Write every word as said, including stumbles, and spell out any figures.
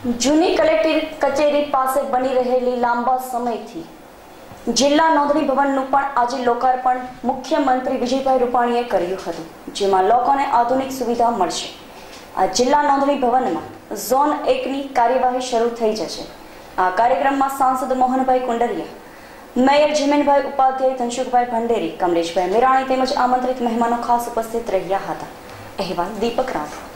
જૂની કલેક્ટર કચેરી પાસે બની રહેલી લાંબા સમયથી જિલ્લા નોંધણી ભવનનું પણ આજે લોકાર્પણ મુખ્યમંત્રી વિજયભાઈ રૂપાણીએ કર્યું હતું, જેમાં લોકોને આધુનિક સુવિધા મળશે। આ જિલ્લા નોંધણી ભવનમાં ઝોન એકની કાર્યવાહી શરૂ થઈ જશે। આ કાર્યક્રમમાં સાંસદ મોહનભાઈ કુંડરિયા, મેયર જીમેનભાઈ ઉપાધ્યાય, ધનસુખભાઈ ભંડેરી, કમલેશભાઈ મેરાણી તેમજ આમંત્રિત મહેમાનો ખાસ ઉપસ્થિત રહ્યા હતા। અહેવાલ દીપક રાઠોડ।